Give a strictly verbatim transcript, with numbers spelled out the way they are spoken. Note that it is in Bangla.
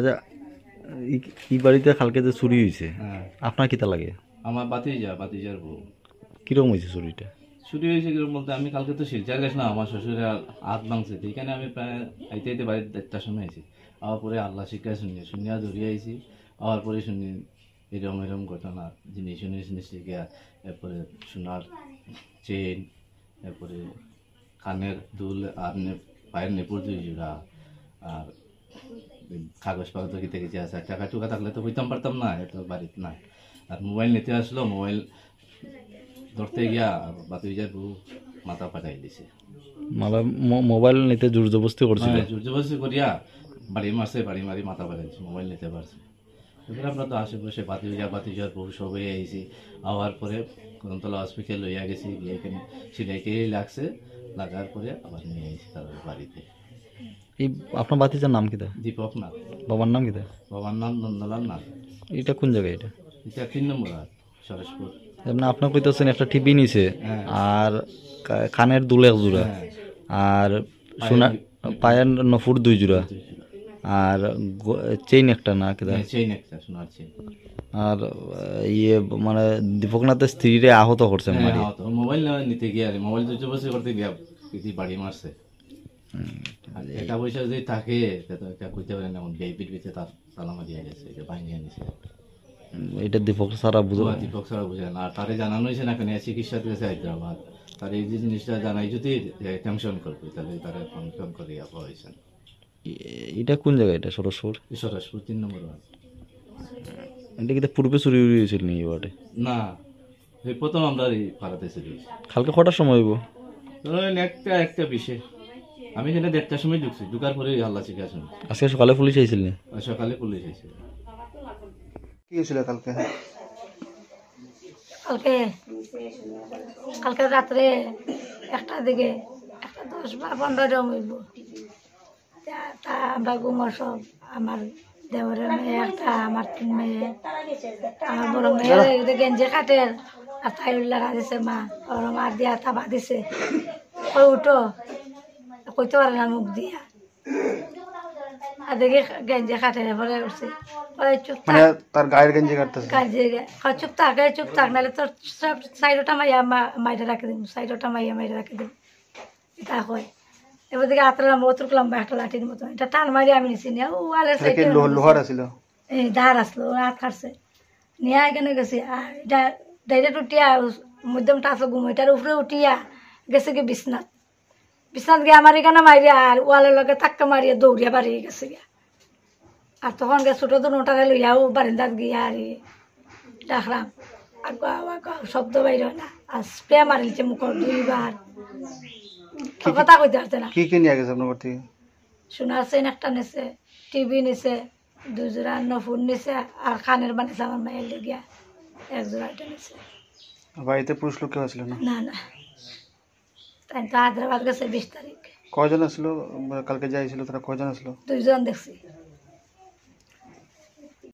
আচ্ছা এই বাড়িতে কালকে যে চুরি হয়েছে আপনার কিতা লাগে? আমার বাতিজা বাতিজার বউ। কিরকম হয়েছে চুরিটা? চুরি হয়েছে কিরকম বলতে আমি কালকে তো শিলচার গেছিলাম, আমার শ্বশুরের হাত ভাঙছে, এখানে আমি প্রায় আইতে আইতে বাড়ির দেড়টার সময় আইছি। আবার পরে আল্লাহ শিক্ষায় শুনিয়ে শুনিয়া ধরিয়ে আইছি। আবার পরে শুনি এরম এরম ঘটনা জিনিস শুনে শুনে শিখিয়া, এরপরে সোনার চেন, এরপরে কানের দুল আর পায়ের নেপুর দুই জোড়া, আর কাগজ পাগজ কিতে কিছু আছে, টাকা টুকা থাকলে তো হইতাম পারতাম না, এত বাড়িতে না। আর মোবাইল নিতে আসলো, মোবাইল ধরতে গিয়া বাতিজার বউ মাথা পাঠাই দিছে। মোবাইল নিতে জোর জবরদস্তি করছিল? জোর জবরদস্তি করিয়া বাড়ি মারছে, বাড়ি মারি মাথা পাঠাই দিছে, মোবাইল নিতে পারছে। এবার আমরা তো আশেপাশে বাতিজা বাতিজার বউ সবাই আইছি। আবার পরে কদমতলা হসপিটাল লইয়া গেছি, গিয়ে এখানে সিলাইকেই লাগছে, লাগার পরে আবার নিয়ে আইছি তাদের বাড়িতে। এই আপনার বাতিজার নাম কিতা? দীপক নাথ। বাবার নাম কিতা? বাবার নাম নন্দলাল নাথ। এটা কোন জায়গায়? এটা এটা তিন নম্বর হাট, সরেশপুর। এমনি আপনার কইতেছেন একটা টিভি নিছে, আর কানের দুল এক জোড়া, আর সোনা পায়ের নফুর দুই জোড়া, আর চেইন একটা না কিতা? চেইন একটা, সোনার চেইন। আর ইয়ে মানে দীপকনাথের স্ত্রীরে আহত করছে। মোবাইল নিতে গিয়ে আর মোবাইল দুই বছর করতে গিয়া বাড়ি মারছে। টাকা পয়সা যদি থাকে কইতে পারেন, এমন বেপির ভিতরে তার তালা মারিয়া গেছে, এটা ভাঙিয়ে নিছে। এটা দীপক সারা বুঝো? দীপক সারা বুঝে না। আর তারে জানানো হয়েছে না, কেন চিকিৎসা দিয়েছে হায়দ্রাবাদ। তার এই যে জিনিসটা জানাই যদি টেনশন করবে, তাহলে তারা টেনশন করিয়া হয়েছে। এটা কোন জায়গায়? এটা সরস্বর? সরস্বর তিন নম্বর। এটা কি পূর্বে চুরি হয়েছিল নি এবারে? না, এই প্রথম আমরা এই পাড়াতে চুরি। কালকে কটার সময় হইব? একটা একটা বিষয় আমি এখানে দেড়টার সময় ঢুকছি, ঢুকার পরে আল্লাহ শিখা শুনি। আজকে সকালে পুলিশ আইছিল? সকালে পুলিশ আইছিল। কি হয়েছিল কালকে? কালকে কালকে রাত্রে একটা দিকে একটা দশ বা পনেরো জন হইব, তা আমরা ঘুমার সব, আমার দেওরের মেয়ে একটা, আমার তিন মেয়ে, আমার বড় মেয়ে গেঞ্জি কাটের আর তাই লাগা দিছে মা, ওর মার দিয়া তাবা দিছে, ওই উঠো কইতে পারে না মুখ দিয়া, আর দেখি গেঞ্জি কাটের পরে উঠছে, পরে চুপ তার গায়ের গেঞ্জি কাটতেছে, চুপ থাক চুপ থাক, নাহলে তোর সব সাইডটা মাইয়া মাইটা রাখি দিম, সাইডটা মাইয়া মাইটা রাখি দিম, তা হয়। এবার দিকে আতলাম অতটুকু লম্বা একটা লাঠির মতন, এটা টান মারি আমি নিছি নিয়ে ওয়ালের সাইডে লোহার আছিল, এই ধার আসলো, হাত কাটছে নিয়ে এখানে গেছি, আর এটা ডাইরেক্ট উঠিয়া মধ্যমটা আসলো ঘুম, এটার উপরে উঠিয়া গেছে কি বিছনাথ, বিছনাথ গিয়ে আমার এখানে মারিয়া আর ওয়ালের লগে ধাক্কা মারিয়া দৌড়িয়া বাড়িয়ে গেছে গিয়া। আর তখন গে ছোটো তো নোটারে লইয়াও বারিন্দাত গিয়া আর ডাকলাম, শব্দ বাইর হয় না, আর স্প্রে মারিলছে মুখর দুইবার, কথা কইতে পারছে না। কি কি নিয়ে গেছে আপনার থেকে? সোনার চেইন একটা নিছে, টিভি নিছে, দুই জোড়া নফুর নিছে, আর কানের বানিয়েছে আমার মায়ের লেগিয়া এক জোড়া এটা নিছে। বাড়িতে পুরুষ লোক কেউ ছিল না? না না, তাই তো হায়দ্রাবাদ গেছে বিশ তারিখ। কয়জন আসলো কালকে যাইছিল? তারা কয়জন আসলো? দুইজন দেখছি।